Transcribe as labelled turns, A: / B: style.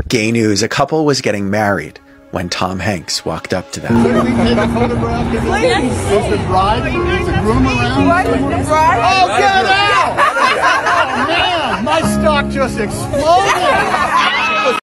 A: Gay news, a couple was getting married when Tom Hanks walked up to them.
B: Can we take a photograph? Is the bride, is the groom around? Oh, get out! Oh, man, my stock just exploded!